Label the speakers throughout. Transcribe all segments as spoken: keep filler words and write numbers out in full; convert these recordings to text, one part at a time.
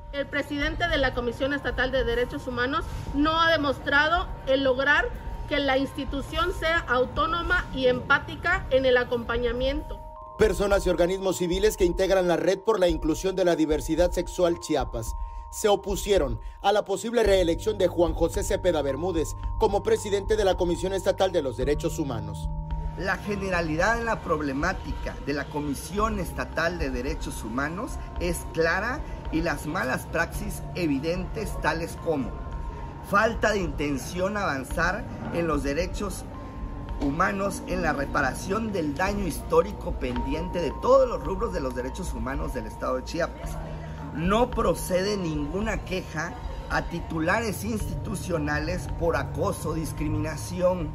Speaker 1: el presidente de la Comisión Estatal de Derechos Humanos no ha demostrado el lograr que la institución sea autónoma y empática en el acompañamiento.
Speaker 2: Personas y organismos civiles que integran la Red por la Inclusión de la Diversidad Sexual Chiapas se opusieron a la posible reelección de Juan José Cepeda Bermúdez como presidente de la Comisión Estatal de los Derechos Humanos.
Speaker 3: La generalidad en la problemática de la Comisión Estatal de Derechos Humanos es clara y las malas praxis evidentes, tales como falta de intención avanzar en los derechos humanos, en la reparación del daño histórico pendiente de todos los rubros de los derechos humanos del Estado de Chiapas. No procede ninguna queja a titulares institucionales por acoso, discriminación.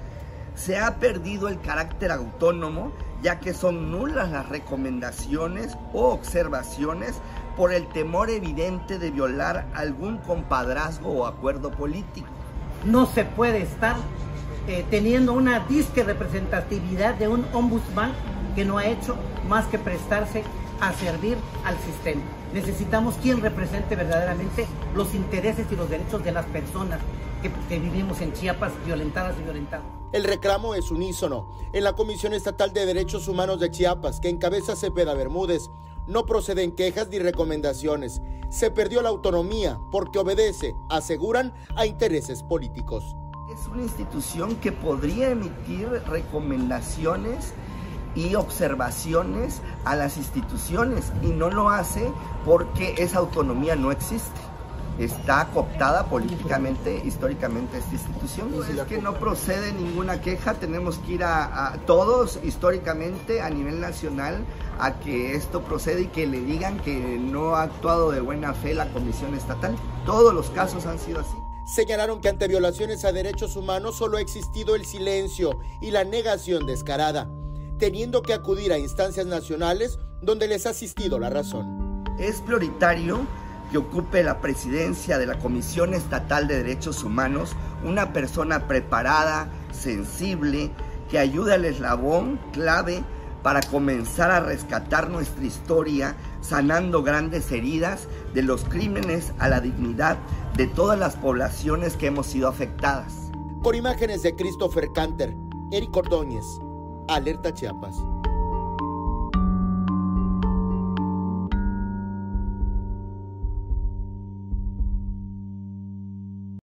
Speaker 3: Se ha perdido el carácter autónomo, ya que son nulas las recomendaciones o observaciones por el temor evidente de violar algún compadrazgo o acuerdo político.
Speaker 4: No se puede estar eh, teniendo una disque representatividad de un ombudsman que no ha hecho más que prestarse a servir al sistema. Necesitamos quien represente verdaderamente los intereses y los derechos de las personas que, que vivimos en Chiapas, violentadas y violentados.
Speaker 2: El reclamo es unísono. En la Comisión Estatal de Derechos Humanos de Chiapas, que encabeza Cepeda Bermúdez, no proceden quejas ni recomendaciones. Se perdió la autonomía porque obedece, aseguran, a intereses políticos.
Speaker 3: Es una institución que podría emitir recomendaciones y observaciones a las instituciones y no lo hace porque esa autonomía no existe. Está cooptada políticamente, históricamente esta institución. Es que no procede ninguna queja, tenemos que ir a, a todos históricamente a nivel nacional a que esto procede y que le digan que no ha actuado de buena fe la Comisión Estatal. Todos los casos han sido así.
Speaker 2: Señalaron que ante violaciones a derechos humanos solo ha existido el silencio y la negación descarada, teniendo que acudir a instancias nacionales donde les ha asistido la razón.
Speaker 3: Es prioritario que ocupe la presidencia de la Comisión Estatal de Derechos Humanos una persona preparada, sensible, que ayude al eslabón clave para comenzar a rescatar nuestra historia, sanando grandes heridas de los crímenes a la dignidad de todas las poblaciones que hemos sido afectadas.
Speaker 2: Con imágenes de Christopher Canter, Eric Ordóñez, Alerta Chiapas.